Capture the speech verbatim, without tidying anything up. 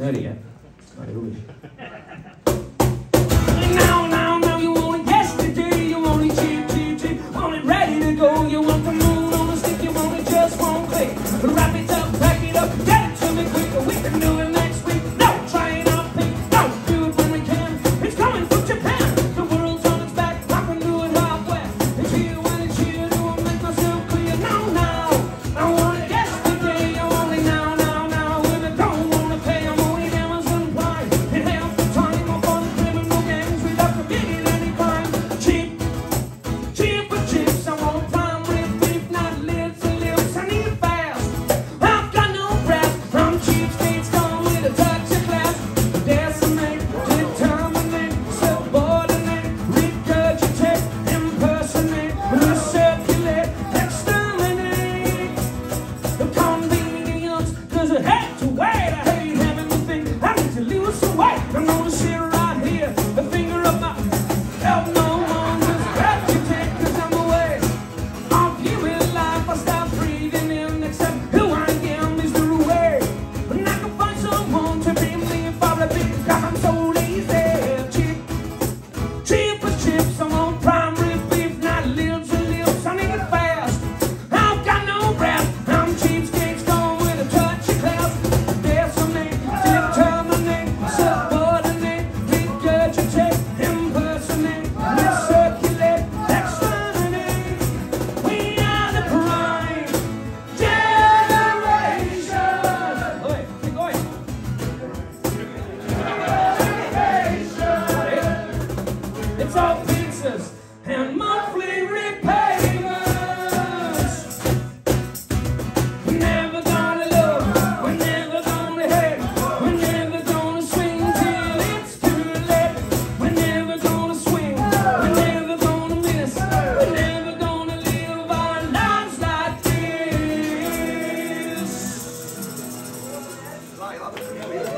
There you go. Right, rubbish. Now, now, now, you want it yesterday, you want it cheap, cheap, cheap, want it ready to go, you want the moon on a stick, you want it just one click. Wrap it up, pack it up, get it to me quicker, we can do it next week. No, try it out, pink, don't do it when we can. It's coming from Japan, the world's on its back, I can do it halfway. It's here when it's here, do I make myself clear? Now, now, I want it yesterday, I want it now, now, now. When I don't want to pay, I'm only Amazon Prime. It half the time, I'm on the criminal gangs without committing any crime. Cheap, cheap for chips, I want prime rib beef, not lips and lips, I need it fast. I've got no breath, I'm cheapskates, come with a touch of class. Decimate, determinate, subordinate, regurgitate, impersonate, recirculate, exterminate. The convenience, cause I had to wait, I hate having to think, I need to lose some weight. I'm gonna sit right here, the finger up my, help no one, just vegetate, cause I'm away. I'll give it life, I stop breathing in, except who I am is the way. And I can find someone to be me if I repeat, cause I'm so lazy. Cheap, cheap as chips, I want prime rib beef, not lips and lips, I need it fast. I've got no breath, I'm cheapskates, going with a touch of class. Decimate, determinate, subordinate, regurgitate, impersonate, recirculate, exterminate. We are the prime generation. Oi, keep going. It's all pizzas and monthly repayments. We're never gonna love, we're never gonna hate, we're never gonna swing till it's too late. We're never gonna swing, we're never gonna miss, we're never gonna live our lives like this.